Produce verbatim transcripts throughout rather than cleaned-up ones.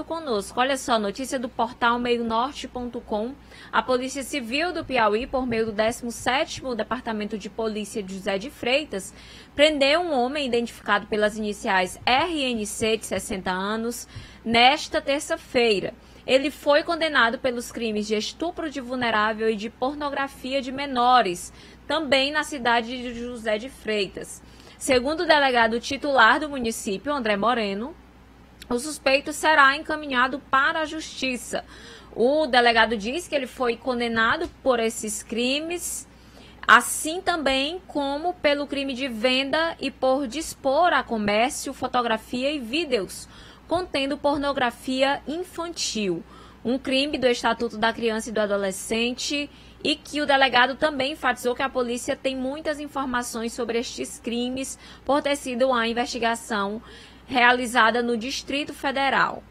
conosco. Olha só, notícia do portal meio norte ponto com. A Polícia Civil do Piauí, por meio do décimo sétimo Departamento de Polícia de José de Freitas, prendeu um homem identificado pelas iniciais R N C, de sessenta anos, nesta terça-feira. Ele foi condenado pelos crimes de estupro de vulnerável e de pornografia de menores, também na cidade de José de Freitas. Segundo o delegado titular do município, André Moreno, o suspeito será encaminhado para a justiça. O delegado diz que ele foi condenado por esses crimes, assim também como pelo crime de venda e por dispor a comércio fotografia e vídeos contendo pornografia infantil, um crime do Estatuto da Criança e do Adolescente, e que o delegado também enfatizou que a polícia tem muitas informações sobre estes crimes por ter sido uma investigação realizada no Distrito Federal.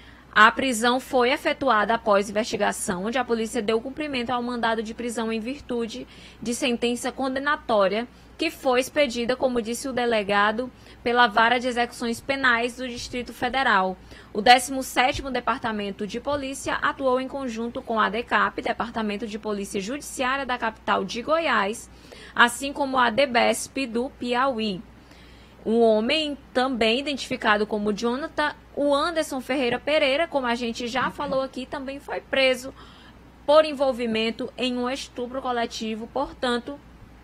A prisão foi efetuada após investigação, onde a polícia deu cumprimento ao mandado de prisão em virtude de sentença condenatória, que foi expedida, como disse o delegado, pela Vara de Execuções Penais do Distrito Federal. O décimo sétimo Departamento de Polícia atuou em conjunto com a DECAP, Departamento de Polícia Judiciária da capital de Goiás, assim como a DEBESP do Piauí. Um homem também identificado como Jonathan, o Anderson Ferreira Pereira, como a gente já falou aqui, também foi preso por envolvimento em um estupro coletivo. Portanto,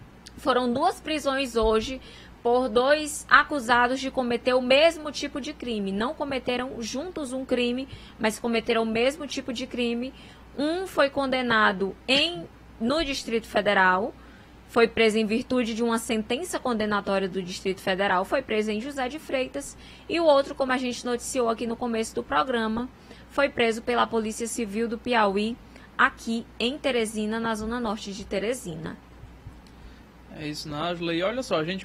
foram duas prisões hoje por dois acusados de cometer o mesmo tipo de crime. Não cometeram juntos um crime, mas cometeram o mesmo tipo de crime. Um foi condenado em, no Distrito Federal, foi preso em virtude de uma sentença condenatória do Distrito Federal, foi preso em José de Freitas, e o outro, como a gente noticiou aqui no começo do programa, foi preso pela Polícia Civil do Piauí, aqui em Teresina, na zona norte de Teresina. É isso, Nájula. E olha só, a gente